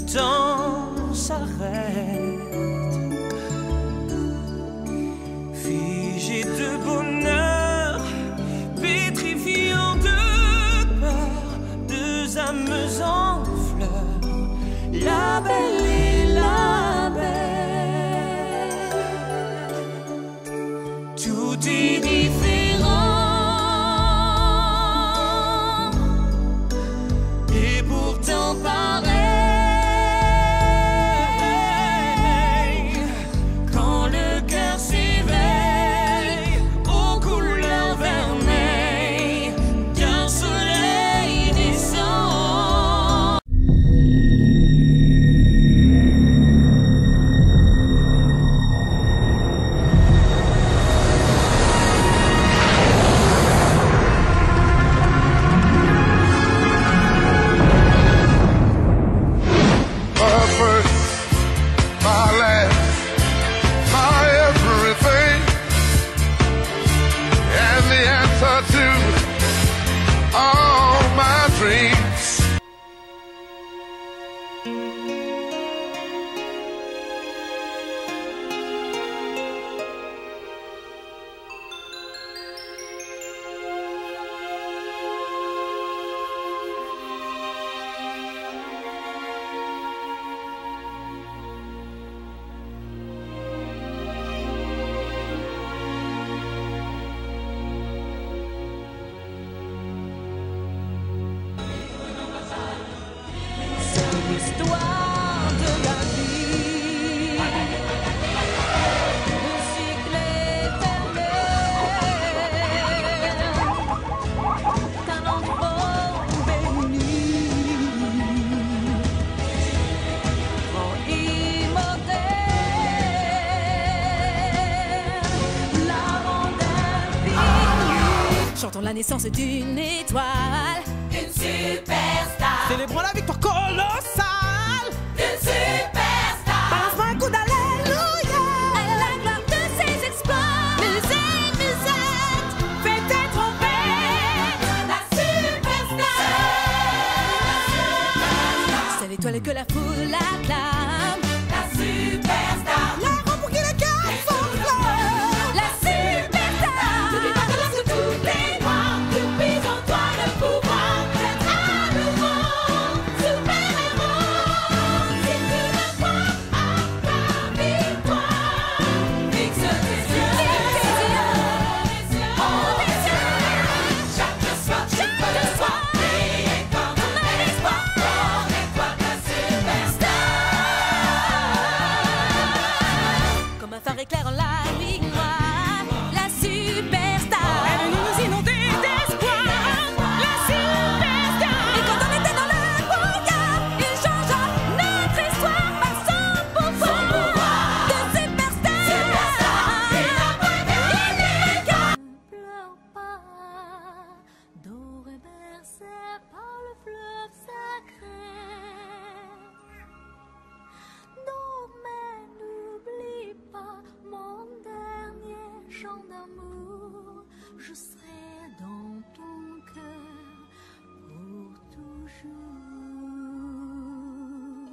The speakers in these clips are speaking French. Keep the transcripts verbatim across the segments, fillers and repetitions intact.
temps s'arrête. Figé de bonheur, pétrifiant de peur, deux âmes en fleurs, la belle et la bête. Tout est différent et pourtant pareil. Quand le cœur s'éveille aux couleurs vermeilles d'un soleil naissant. L'histoire de la vie, le cycle éternel qu'un enfant béni rend immortel, la rend infinie. Chantons la naissance d'une étoile, Une superstar, célébrons la victoire colossale une superstar, balance un coup d'alléluia à la gloire de ses exploits. Musée, musette, faites tes trompettes. La superstar, C'est l'étoile que la foule acclame, la superstar, la rend pour qui le cœur s'enflamme. la superstar. N'oublie pas que lorsque tout est noir, tu puises en toi le pouvoir d'être à nouveau super-héros. Si tu ne crois à ta victoire, fixe tes yeux, tes yeux, oh tes yeux. Chaque soir, chaque soir, brille comme un espoir. Connais-toi ta superstar. Comme un phare éclairant la ligne noire, la superstar. Elle veut nous inonder d'espoir, la superstar. Et quand on était dans le brouillard, il changea notre histoire par son pouvoir de superstar. Il a brûlé les gars. Ne pleure pas, doré bercé par le fleuve sacré. Non, mais n'oublie pas mon dernier chant d'amour. Je serai dans ton cœur pour toujours.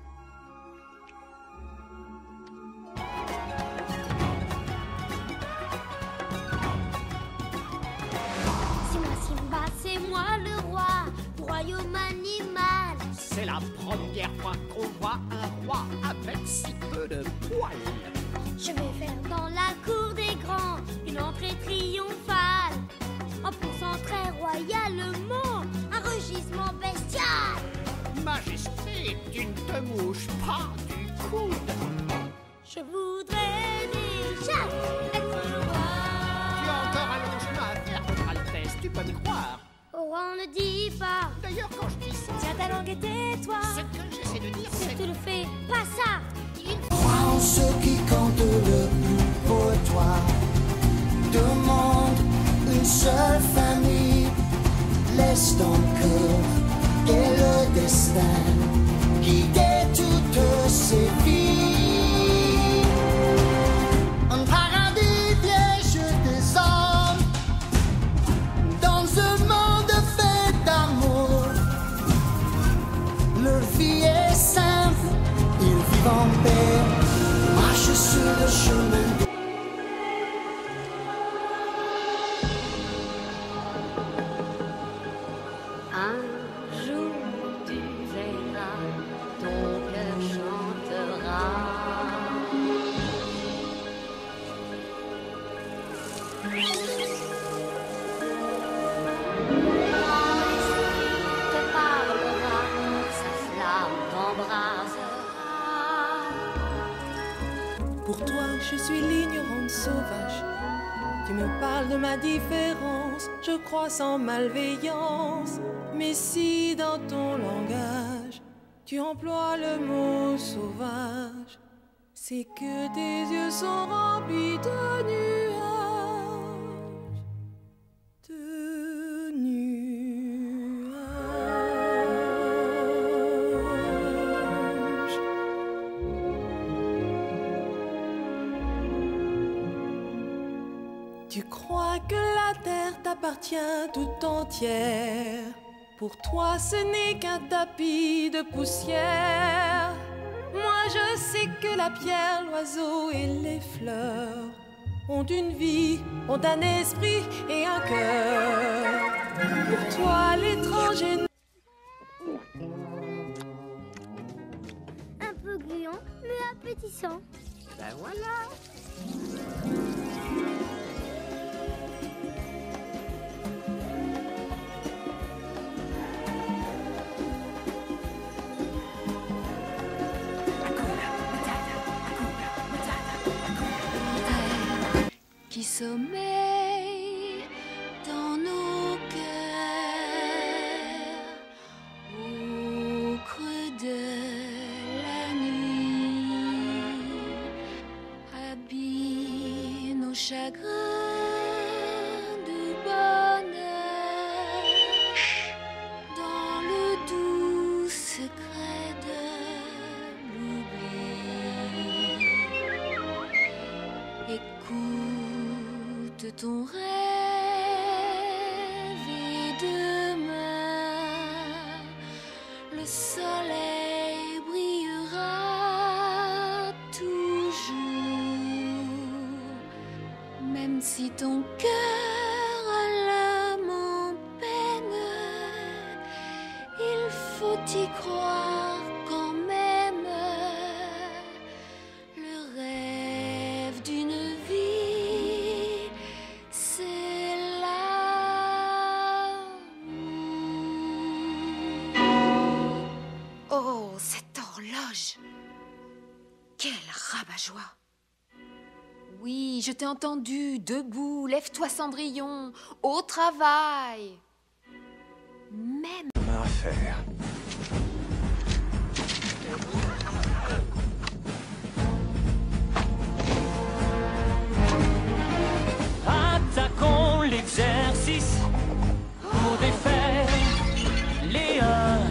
C'est moi Simba, c'est moi le roi du royaume animal. C'est la première fois qu'on voit un roi avec si peu de poils. Je vais faire dans la cour des grands une entrée triomphale, en poussant très royalement un rugissement bestial. Majesté, tu ne te mouches pas du coude. Je voudrais déjà être Tu roi. as encore un long chemin à faire, votre Altesse, tu peux me croire. Au roi on ne dit pas, D'ailleurs, quand je dis ça, tiens ta langue et tais-toi. ce que j'essaie de dire, Si c'est... tu le fais, pas ça. Une Prends ce qui compte le plus pour toi. Demande une seule famille. Laisse ton cœur et le destin guider toutes ces vies. Un paradis vierge des hommes, dans un monde fait d'amour. Leur vie est simple. je suis l'ignorante sauvage. Tu me parles de ma différence, je crois sans malveillance. Mais si dans ton langage, tu emploies le mot sauvage, c'est que tes yeux sont remplis de nuages, de nuages. Tu crois que la terre t'appartient tout entière. Pour toi, ce n'est qu'un tapis de poussière. Moi, je sais que la pierre, l'oiseau et les fleurs ont une vie, ont un esprit et un cœur. Pour toi, l'étranger... Un peu gluant, mais appétissant. Ben voilà. Qui sommeille dans nos cœurs au creux de la nuit, habille nos chagrins de bonheur dans le doux secret de l'oubli. Écoute ton rêve et demain le soleil brillera toujours. Même si ton cœur a l'âme en peine, il faut y croire quand même. Le rêve d'une vie, c'est l'amour. Oh, cette horloge! Quel rabat-joie! Oui, je t'ai entendu. Debout, lève-toi Cendrillon, au travail. Même. Ma affaire. Attaquons l'exercice pour défaire les uns.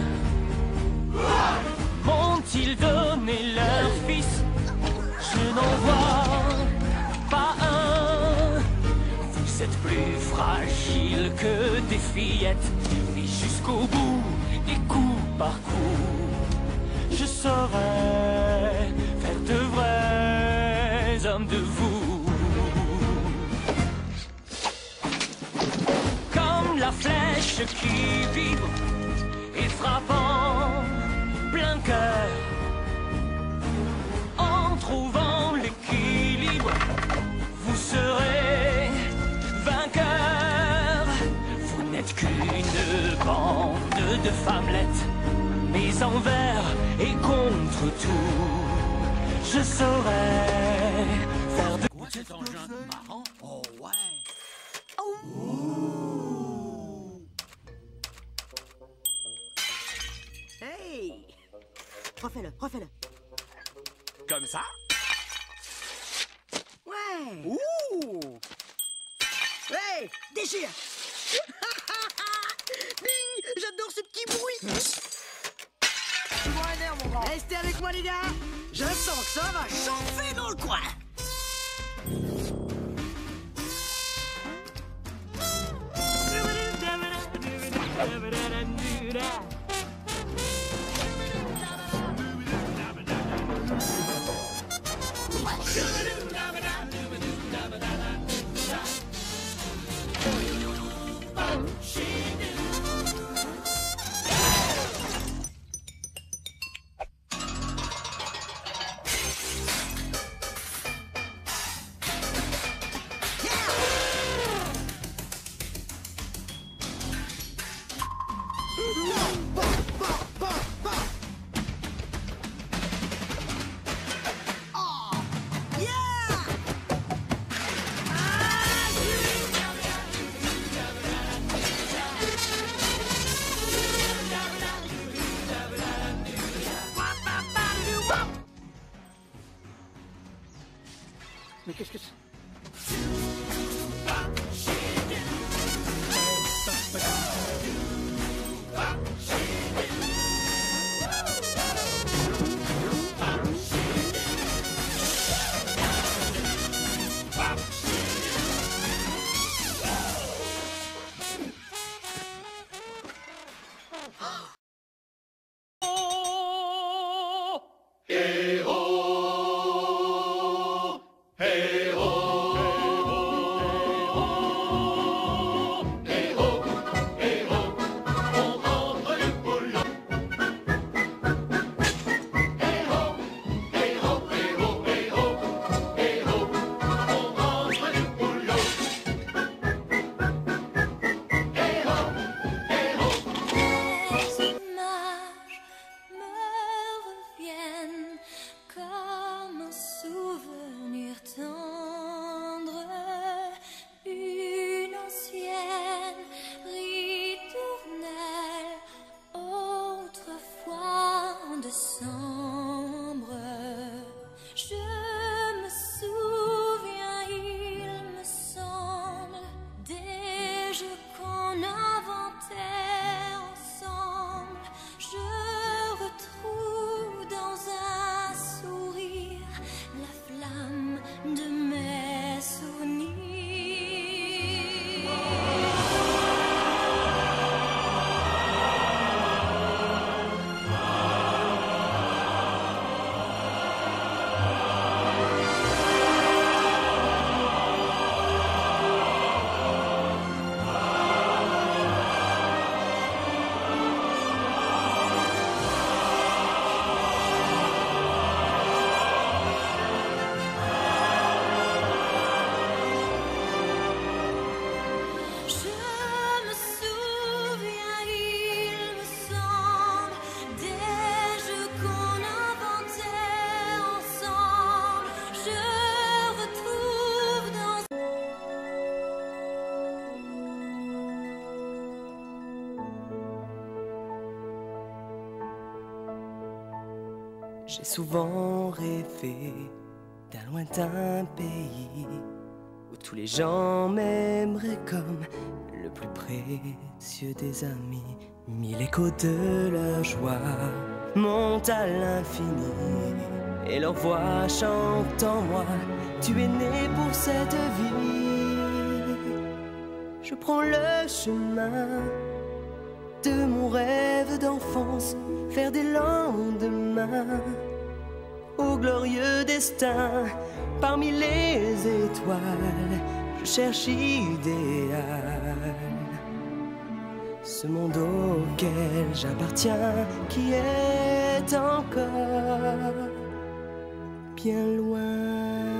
M'ont-ils donné leur fils? Je n'en vois pas un. Vous êtes plus fragile que des fillettes, et jusqu'au bout, et coup par coup, je saurais faire de vrais hommes de vous. Comme la flèche qui vibre et frappant plein cœur, en trouvant l'équilibre, vous serez vainqueur. Vous n'êtes qu'une bande de femmelettes, mais envers et contre tout, je saurais faire de... Quoi, cet engin marrant? Oh ouais. Hey! Refais-le, refais-le. Comme ça? Ouais! Ouh! Hey! Déchire! Ding! J'adore ce petit bruit! Tu vois un air, mon grand. Restez avec moi, les gars! Je sens que ça va chauffer dans le coin! No! Mais qu'est-ce que c'est? J'ai souvent rêvé d'un lointain pays où tous les gens m'aimeraient comme le plus précieux des amis. Mille échos de leur joie montent à l'infini et leur voix chante en moi. Tu es né pour cette vie. Je prends le chemin de mon rêve d'enfance, faire des lendemains au glorieux destin. Parmi les étoiles, je cherche idéal, ce monde auquel j'appartiens, qui est encore bien loin.